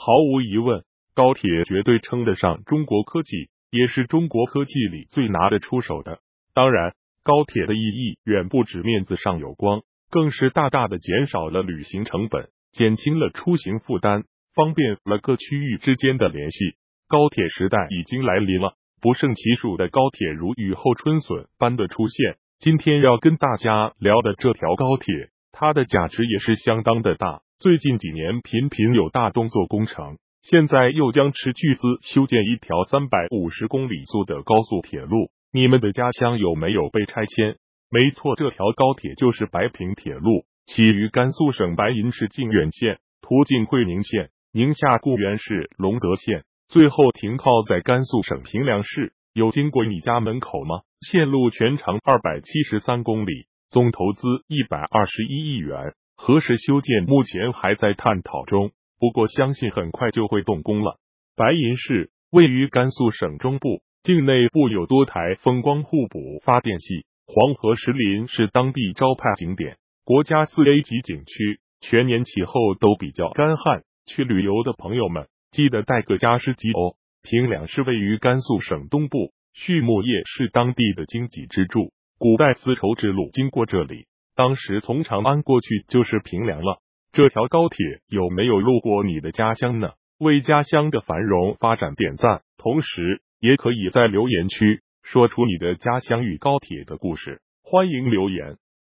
毫无疑问，高铁绝对称得上中国科技，也是中国科技里最拿得出手的。当然，高铁的意义远不止面子上有光，更是大大的减少了旅行成本，减轻了出行负担，方便了各区域之间的联系。高铁时代已经来临了，不胜其数的高铁如雨后春笋般的出现。今天要跟大家聊的这条高铁，它的价值也是相当的大。最近几年频频有大动作工程，现在又将斥巨资修建一条350公里速的高速铁路。你们的家乡有没有被拆迁？没错，这条高铁就是白平铁路，起于甘肃省白银市靖远县，途经会宁县、宁夏固原市、隆德县，最后停靠在甘肃省平凉市。有经过你家门口吗？线路全长273公里，总投资121亿元。何时修建目前还在探讨中，不过相信很快就会动工了。白银市位于甘肃省中部，境内布有多台风光互补发电系，黄河石林是当地招牌景点，国家4A 级景区，全年气候都比较干旱，去旅游的朋友们记得带个加湿机哦。平凉市位于甘肃省东部，畜牧业是当地的经济支柱，古代丝绸之路经过这里，当时从长安过去就是平凉了。这条高铁有没有路过你的家乡呢？为家乡的繁荣发展点赞，同时也可以在留言区说出你的家乡与高铁的故事，欢迎留言。